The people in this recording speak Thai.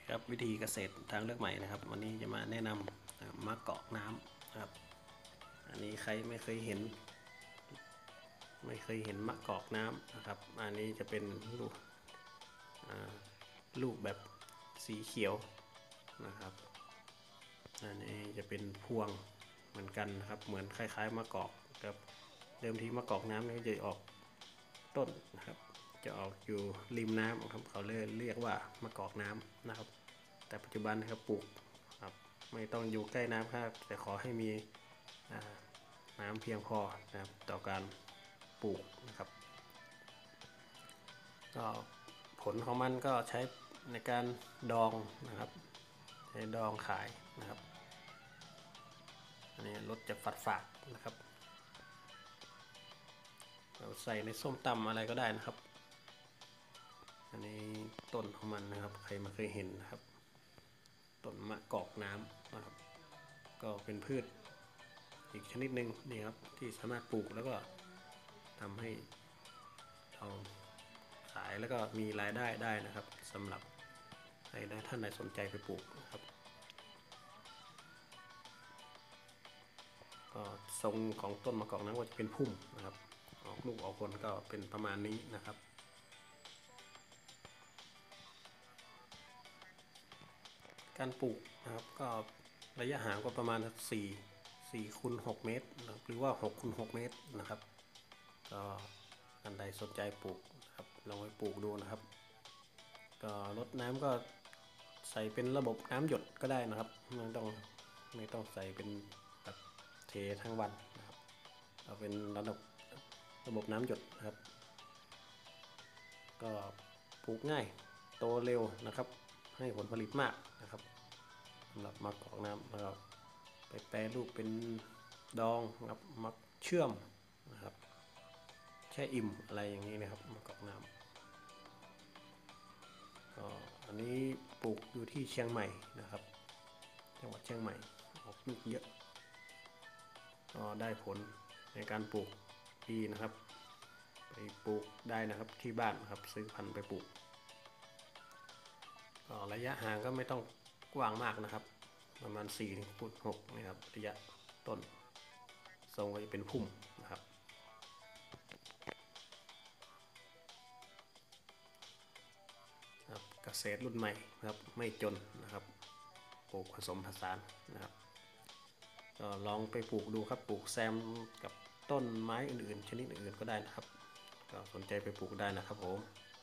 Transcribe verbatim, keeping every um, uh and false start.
ครับวิธีเกษตรทางเลือกใหม่นะครับวันนี้จะมาแนะนำมะกอกน้ำนะครับอันนี้ใครไม่เคยเห็นไม่เคยเห็นมะกอกน้ำนะครับอันนี้จะเป็นลูกลูกแบบสีเขียวนะครับอันนี้จะเป็นพวงเหมือนกันนะครับเหมือนคล้ายๆมะกอกครับเดิมทีมะกอกน้ำนี่จะออกต้นนะครับจะออกอยู่ริมน้ำครับเขาเรียกเรียกว่ามะกอกน้ำนะครับแต่ปัจจุบันนะครับปลูกครับไม่ต้องอยู่ใกล้น้ำครับแต่ขอให้มีน้ำเพียงพอนะครับต่อการปลูกนะครับก็ผลของมันก็ใช้ในการดองนะครับใช้ดองขายนะครับอันนี้รสจะฝาดๆนะครับเราใส่ในส้มตำอะไรก็ได้นะครับอันนี้ต้นของมันนะครับใครมาเคยเห็นนะครับต้นมะกอกน้ำนะครับก็เป็นพืชอีกชนิดหนึ่งนี่ครับที่สามารถปลูกแล้วก็ทำให้เราขายแล้วก็มีรายได้ได้นะครับสำหรับใครท่านใดสนใจไปปลูกนะครับก็ทรงของต้นมะกอกน้ำก็จะเป็นพุ่มนะครับออกลูกออกผลก็เป็นประมาณนี้นะครับการปลูกนะครับก็ระยะห่างก็ประมาณสี่สี่คูณหกเมตรหรือว่าหกคูณหกเมตรนะครับก็ท่านใดสนใจปลูกนะครับลองไปปลูกดูนะครับก็รดน้ำก็ใส่เป็นระบบน้ำหยดก็ได้นะครับไม่ต้องไม่ต้องใส่เป็นแบบเททั้งวันนะครับเอาเป็นระบบระบบน้ำหยดนะครับก็ปลูกง่ายโตเร็วนะครับให้ผลผลิตมากนะครับสำหรับมะกอกน้ำนะครับไปแปรรูปเป็นดองนะครับมักเชื่อมนะครับแช่อิ่มอะไรอย่างนี้นะครับมะกอกน้ำก็อันนี้ปลูกอยู่ที่เชียงใหม่นะครับจังหวัดเชียงใหม่ออกลูกเยอะก็ได้ผลในการปลูกดีนะครับไปปลูกได้นะครับที่บ้านนะครับซื้อพันธุ์ไปปลูกก็ระยะห่างก็ไม่ต้องกว้างมากนะครับประมาณสี่คูณหกนะครับระยะต้นทรงก็จะเป็นพุ่มนะครับเกษตรรุ่นใหม่นะครับไม่จนนะครับปลูกผสมผสานนะครับก็ลองไปปลูกดูครับปลูกแซมกับต้นไม้อื่นๆชนิดอื่นก็ได้นะครับก็สนใจไปปลูกได้นะครับผม